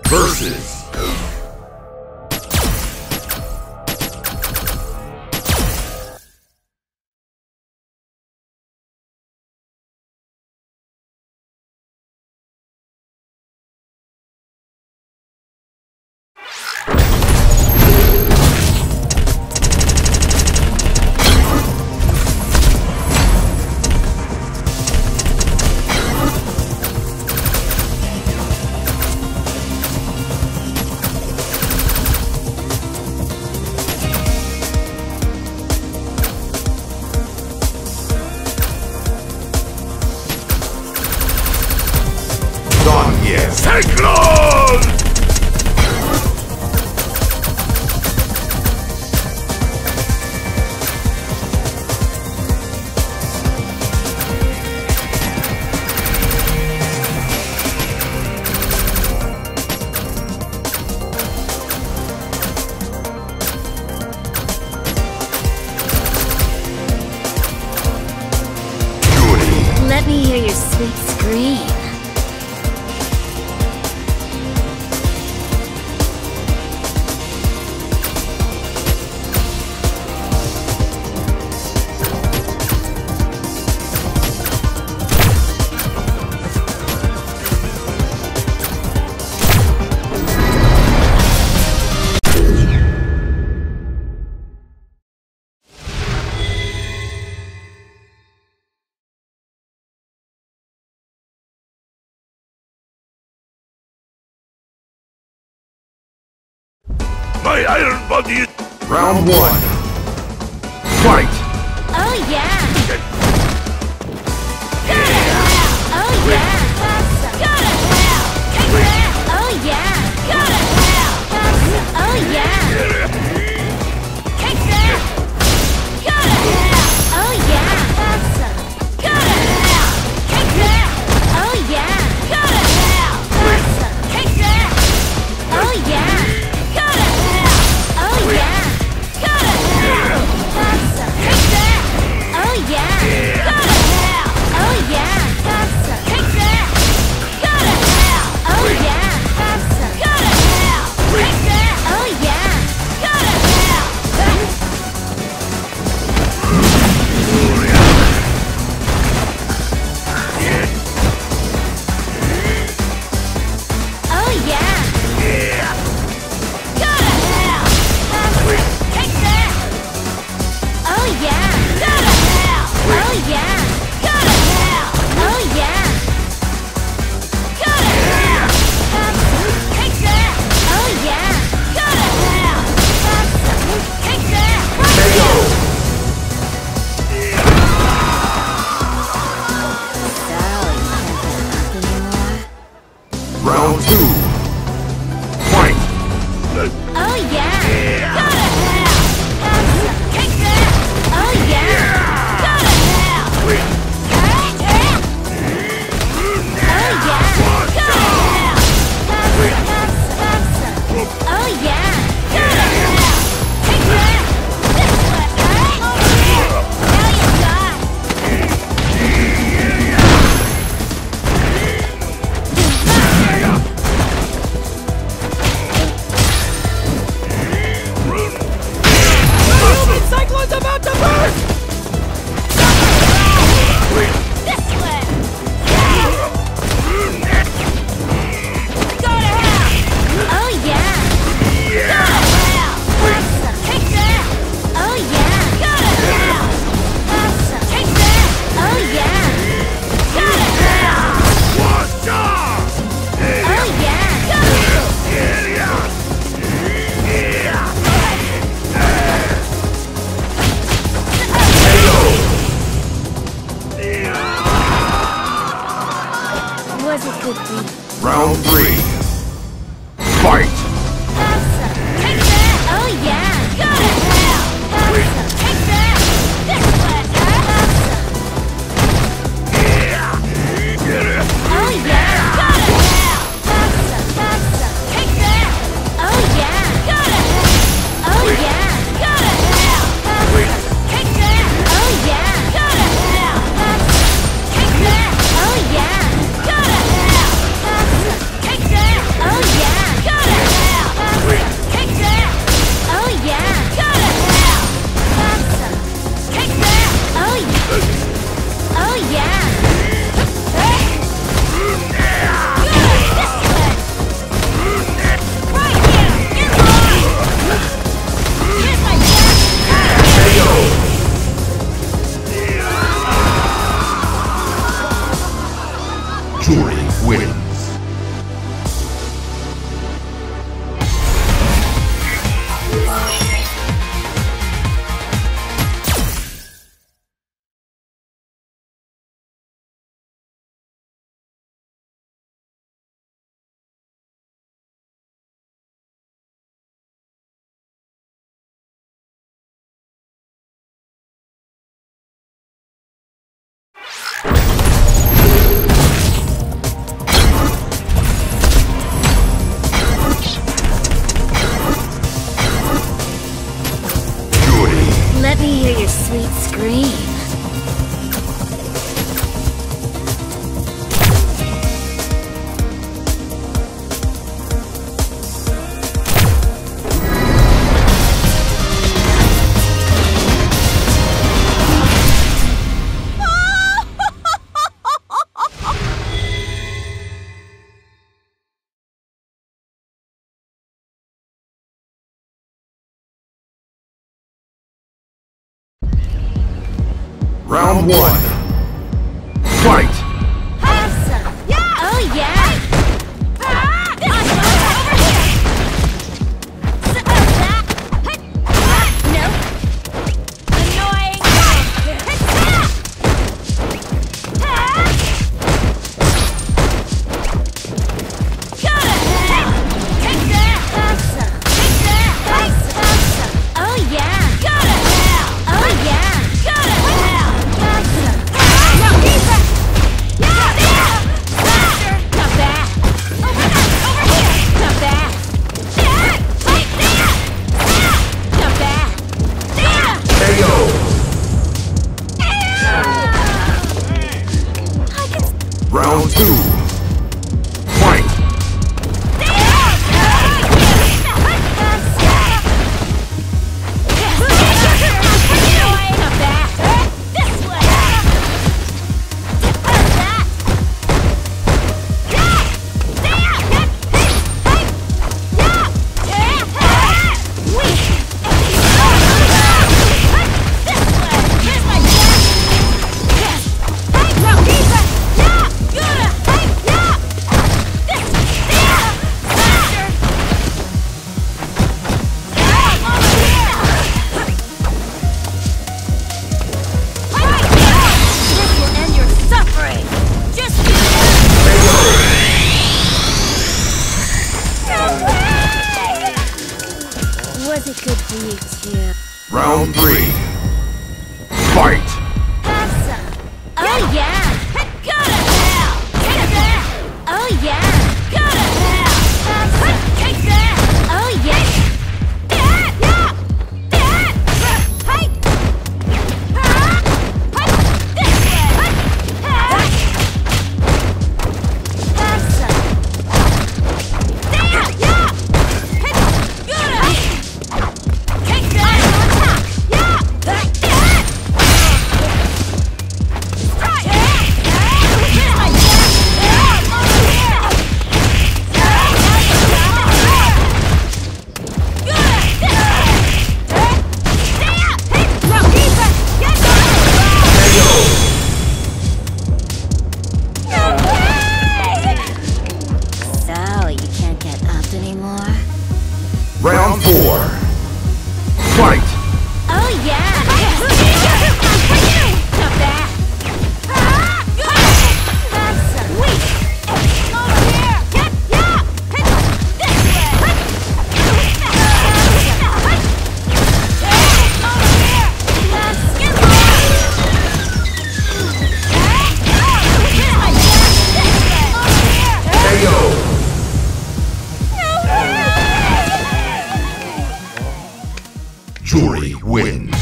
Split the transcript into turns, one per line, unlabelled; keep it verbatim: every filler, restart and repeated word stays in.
versus Cyclone!
Let me hear your sweet scream.
My iron body is... Round one. Fight!
Oh yeah! Got it! Oh yeah! Awesome! Got it! Take that! Oh yeah! Got it! Awesome! Oh yeah! Take that! Got it! Oh yeah! Awesome! Got it! Take that! Oh yeah! Got it! Awesome! Take that! Oh yeah! Got it! Oh yeah! Got it! Awesome! Take that! Oh yeah! Got it! Oh yeah! Awesome! Take that! Got it! Oh yeah! Awesome! Got it! Take that! Oh yeah! Got it! Oh yeah! Got it! Awesome! Take that! Oh yeah! Got it! Oh yeah! Got it! Oh yeah! Got it! Awesome! Take that! Oh yeah! Got it! Awesome! Take that!
K O!
So, you can't get up anymore?
Round two. Fight!
Oh yeah! Got it! Awesome! Take that! Oh yeah! Got it! Oh yeah! Got it! Awesome! Awesome! Oh yeah! Got it! Take that! This way! Now you got! scream.
Round one. Fight!
Awesome! Yeah! Oh yeah! Ah! This one over here! S- uh, that. No. Annoying! Gotta help! Take that! Awesome! Take that! Awesome! Awesome! Oh yeah! Gotta help! Oh yeah! Gotta help!
Round two. Fight!
Was it good for you too?
Round three. Fight!
Awesome! Oh yeah! Gotta help! Take that! Oh yeah! Gotta help! Awesome! Take that! Oh yeah! That! Yeah! That! Hey! This way! Awesome! That! Yeah! Gotta take that! Yeah! That! So, you can't get up anymore?
Round four. Fight!
Oh yeah! Not bad! Awesome! Wait! Over here! Get yeah! This way! Over here! Get
K O! Jury wins.